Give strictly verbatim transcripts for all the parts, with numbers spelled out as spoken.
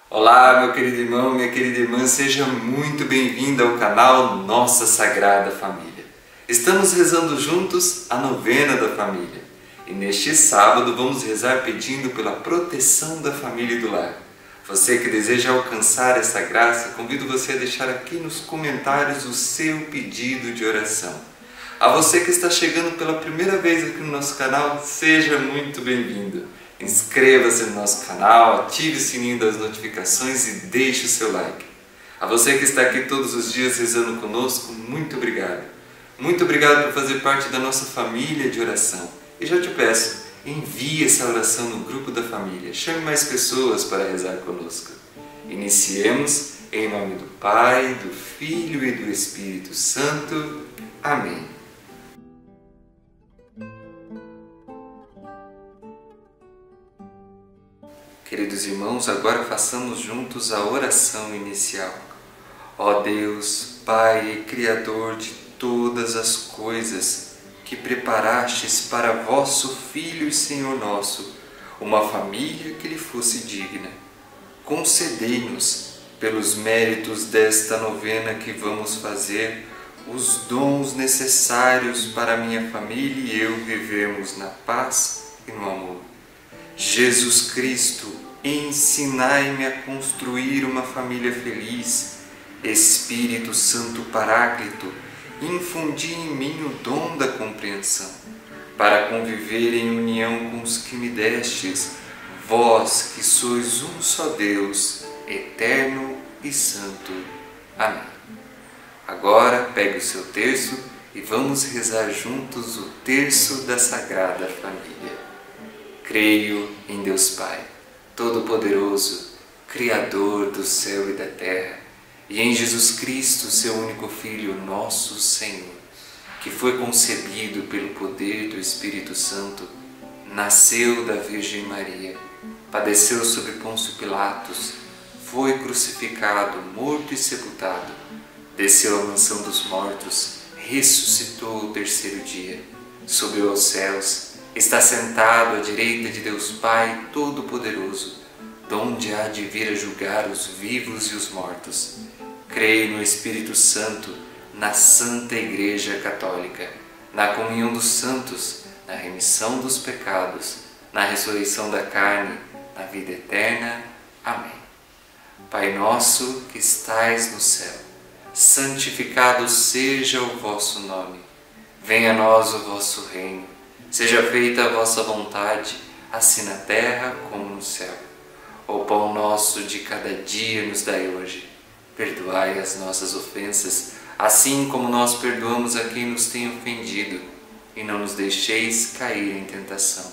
Olá, meu querido irmão, minha querida irmã, seja muito bem-vindo ao canal Nossa Sagrada Família. Estamos rezando juntos a novena da família e neste sábado vamos rezar pedindo pela proteção da família e do lar. Você que deseja alcançar essa graça, convido você a deixar aqui nos comentários o seu pedido de oração. A você que está chegando pela primeira vez aqui no nosso canal, seja muito bem-vindo. Inscreva-se no nosso canal, ative o sininho das notificações e deixe o seu like. A você que está aqui todos os dias rezando conosco, muito obrigado. Muito obrigado por fazer parte da nossa família de oração. E já te peço, envie essa oração no grupo da família. Chame mais pessoas para rezar conosco. Iniciemos em nome do Pai, do Filho e do Espírito Santo. Amém. Queridos irmãos, agora façamos juntos a oração inicial. Ó Deus, Pai e Criador de todas as coisas, que preparastes para vosso Filho e Senhor nosso uma família que lhe fosse digna, concedei-nos, pelos méritos desta novena que vamos fazer, os dons necessários para minha família e eu vivermos na paz e no amor. Jesus Cristo, ensinai-me a construir uma família feliz. Espírito Santo Paráclito, infundi em mim o dom da compreensão, para conviver em união com os que me destes, vós que sois um só Deus, eterno e santo. Amém. Agora pegue o seu terço e vamos rezar juntos o terço da Sagrada Família. Creio em Deus Pai, Todo-Poderoso, Criador do céu e da terra, e em Jesus Cristo, seu único Filho, nosso Senhor, que foi concebido pelo poder do Espírito Santo, nasceu da Virgem Maria, padeceu sob Pôncio Pilatos, foi crucificado, morto e sepultado, desceu à mansão dos mortos, ressuscitou o terceiro dia, subiu aos céus, está sentado à direita de Deus Pai Todo-Poderoso, donde há de vir a julgar os vivos e os mortos. Creio no Espírito Santo, na Santa Igreja Católica, na comunhão dos santos, na remissão dos pecados, na ressurreição da carne, na vida eterna. Amém. Pai nosso que estais no céu, santificado seja o vosso nome. Venha a nós o vosso reino. Seja feita a vossa vontade, assim na terra como no céu. O pão nosso de cada dia nos dai hoje. Perdoai as nossas ofensas, assim como nós perdoamos a quem nos tem ofendido. E não nos deixeis cair em tentação,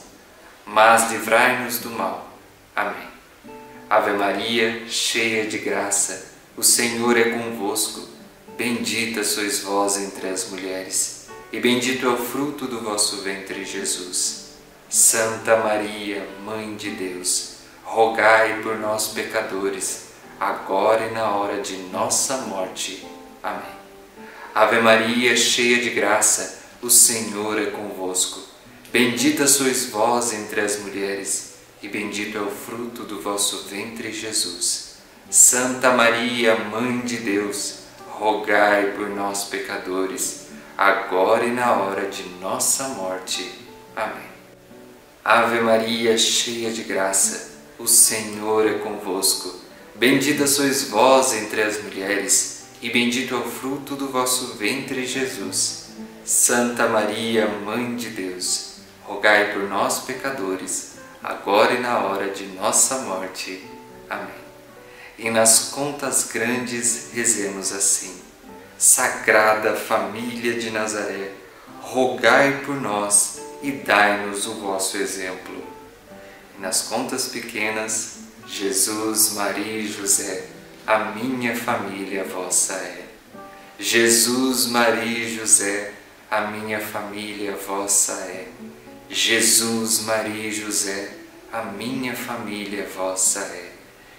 mas livrai-nos do mal. Amém. Ave Maria, cheia de graça, o Senhor é convosco. Bendita sois vós entre as mulheres, e bendito é o fruto do vosso ventre, Jesus. Santa Maria, Mãe de Deus, rogai por nós, pecadores, agora e na hora de nossa morte. Amém. Ave Maria, cheia de graça, o Senhor é convosco. Bendita sois vós entre as mulheres, e bendito é o fruto do vosso ventre, Jesus. Santa Maria, Mãe de Deus, rogai por nós, pecadores, agora e na hora de nossa morte. Amém. Ave Maria, cheia de graça, o Senhor é convosco. Bendita sois vós entre as mulheres, e bendito é o fruto do vosso ventre, Jesus. Santa Maria, Mãe de Deus, rogai por nós, pecadores, agora e na hora de nossa morte. Amém. E nas contas grandes rezemos assim: Sagrada Família de Nazaré, rogai por nós e dai-nos o vosso exemplo. E nas contas pequenas, Jesus, Maria e José, a minha família vossa é. Jesus, Maria e José, a minha família vossa é. Jesus, Maria e José, a minha família vossa é.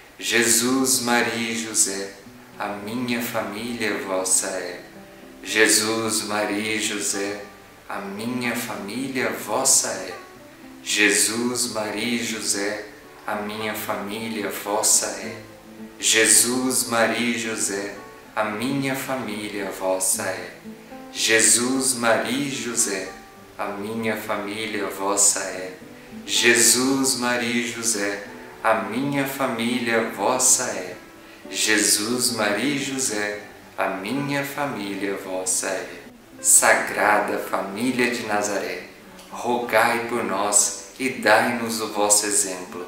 Jesus, Maria e José, a minha família vossa é. Jesus, Maria e José, a minha família vossa é. Jesus, Maria e José, a minha família vossa é. Jesus, Maria e José, a minha família vossa é. Jesus, Maria e José, a minha família vossa é. Jesus, Maria e José, a minha família vossa é. Jesus, Maria e José, a minha família vossa é. Sagrada Família de Nazaré, rogai por nós e dai-nos o vosso exemplo.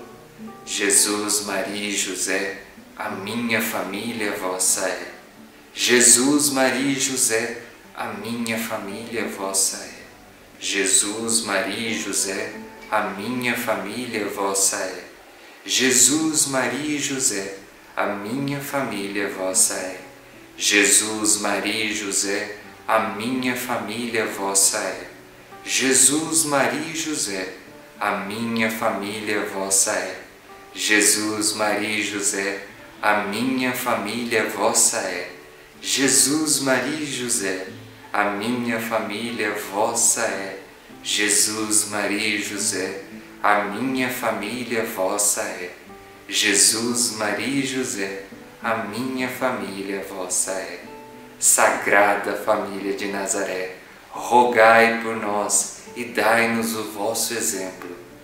Jesus, Maria e José, a minha família vossa é. Jesus, Maria e José, a minha família vossa é. Jesus, Maria e José, a minha família vossa é. Jesus, Maria e José, a minha família vossa é. Jesus, Maria e José, a minha família vossa é. Jesus, Maria e José, a minha família vossa é. Jesus, Maria e José, a minha família vossa é. Jesus, Maria e José, a minha família vossa é. Jesus, Maria e José, a minha família vossa é. Jesus, Maria e José, a minha família vossa é. Sagrada Família de Nazaré, rogai por nós e dai-nos o vosso exemplo.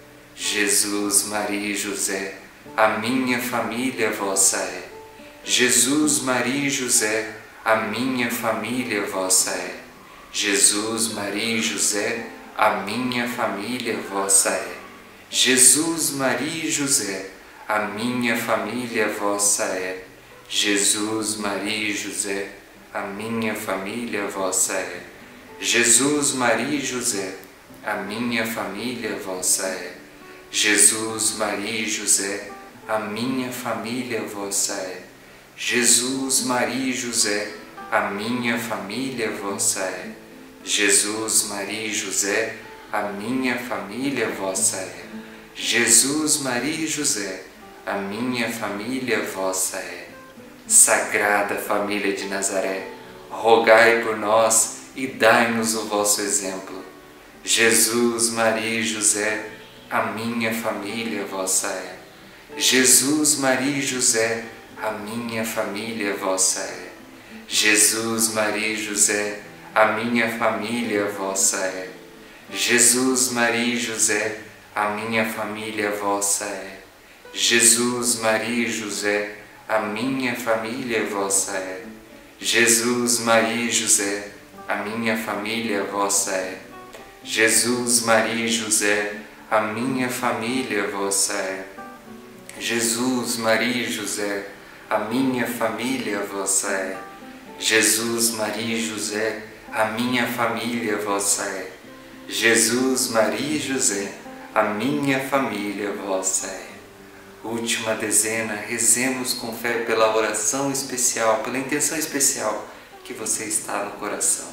Jesus, Maria e José, a minha família vossa é. Jesus, Maria e José, a minha família vossa é. Jesus, Maria e José, a minha família vossa é. Jesus, Maria e José, a minha família vossa é. Jesus, Maria e José, a minha família vossa é. Jesus, Maria e José, a minha família vossa é. Jesus, Maria e José, a minha família vossa é. Jesus, Maria e José, a minha família vossa é. Jesus, Maria e José, a minha família vossa é. Jesus, Maria e José, a minha família vossa é. Sagrada Família de Nazaré, rogai por nós e dai-nos o vosso exemplo. Jesus, Maria e José, a minha família vossa é. Jesus, Maria e José, a minha família vossa é. Jesus, Maria e José, a minha família vossa é. Jesus, Maria e José, a minha família vossa é. Jesus, Maria e José, a minha família vossa é. Jesus, Maria e José, a minha família vossa é. Jesus, Maria e José, a minha família vossa é. Jesus, Maria e José, a minha família vossa é. Jesus, Maria e José, a minha família vossa é. Jesus, Maria e José, a minha família vossa é. Última dezena, rezemos com fé pela oração especial, pela intenção especial que você está no coração.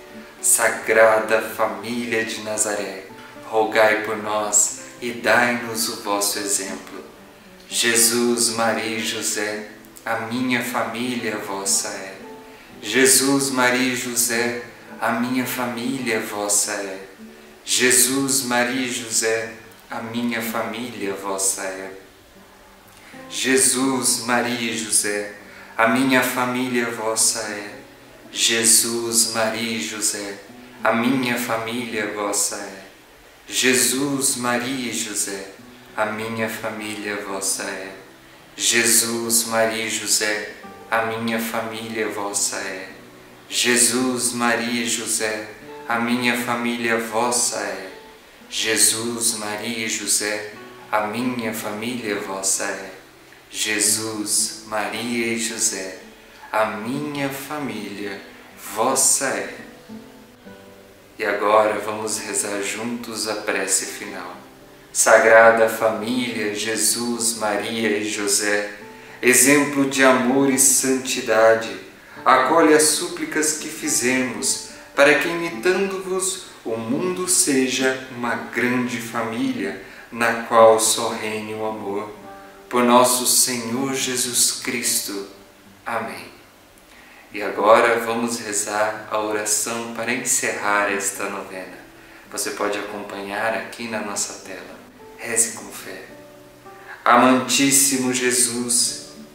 Sagrada Família de Nazaré, rogai por nós e dai-nos o vosso exemplo. Jesus, Maria e José, a minha família vossa é. Jesus, Maria e José, a minha família vossa é. Jesus, Maria e José, a minha família vossa é. Jesus, Maria e José, a minha família vossa é. Jesus, Maria e José, a minha família vossa é. Jesus, Maria e José, a minha família vossa é. Jesus, Maria e José, a minha família vossa é. Jesus, Maria e José, a minha família vossa é. Jesus, Maria e José, a minha família vossa é. Jesus, Maria e José, a minha família vossa é. E agora vamos rezar juntos a prece final. Sagrada Família, Jesus, Maria e José, exemplo de amor e santidade, acolhe as súplicas que fizemos, para que, imitando-vos, o mundo seja uma grande família, na qual só reine o amor. Por nosso Senhor Jesus Cristo. Amém. E agora vamos rezar a oração para encerrar esta novena. Você pode acompanhar aqui na nossa tela. Reze com fé. Amantíssimo Jesus,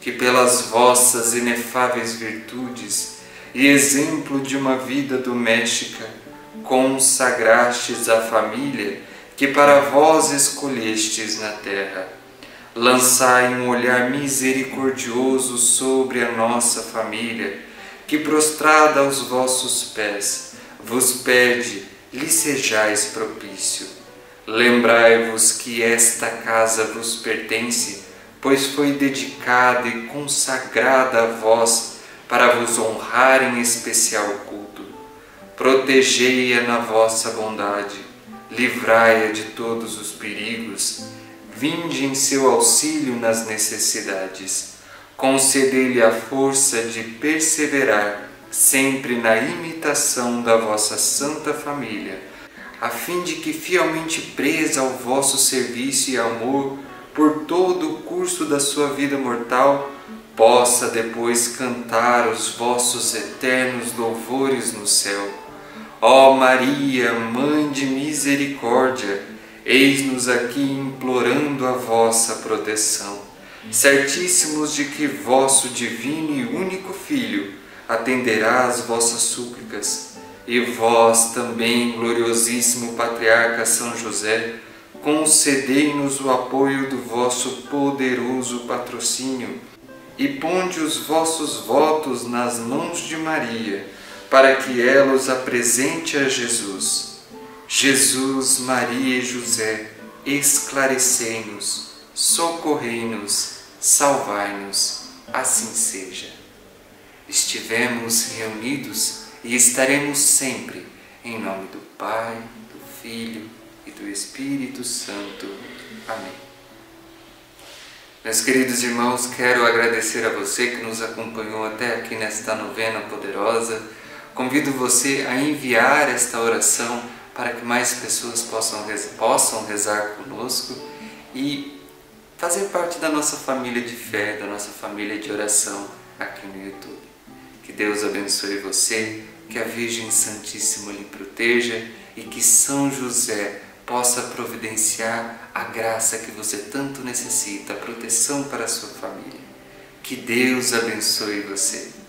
que pelas vossas inefáveis virtudes e exemplo de uma vida doméstica, consagrastes a família que para vós escolhestes na terra. Lançai um olhar misericordioso sobre a nossa família, que prostrada aos vossos pés, vos pede, lhe sejais propício. Lembrai-vos que esta casa vos pertence, pois foi dedicada e consagrada a vós para vos honrar em especial culto. Protegei-a na vossa bondade, livrai-a de todos os perigos, vinde em seu auxílio nas necessidades, concedei-lhe a força de perseverar sempre na imitação da vossa santa família, a fim de que, fielmente presa ao vosso serviço e amor por todo o curso da sua vida mortal, possa depois cantar os vossos eternos louvores no céu. Ó Maria, Mãe de Misericórdia, eis-nos aqui implorando a vossa proteção, certíssimos de que vosso divino e único Filho atenderá às vossas súplicas. E vós também, gloriosíssimo Patriarca São José, concedei-nos o apoio do vosso poderoso patrocínio e ponde os vossos votos nas mãos de Maria, para que ela os apresente a Jesus. Jesus, Maria e José, esclarecei-nos, socorrei-nos, salvai-nos, assim seja. Estivemos reunidos e estaremos sempre, em nome do Pai, do Filho e do Espírito Santo. Amém. Meus queridos irmãos, quero agradecer a você que nos acompanhou até aqui nesta novena poderosa. Convido você a enviar esta oração para que mais pessoas possam, possam rezar conosco e fazer parte da nossa família de fé, da nossa família de oração aqui no YouTube. Que Deus abençoe você, que a Virgem Santíssima lhe proteja e que São José possa providenciar a graça que você tanto necessita, a proteção para a sua família. Que Deus abençoe você.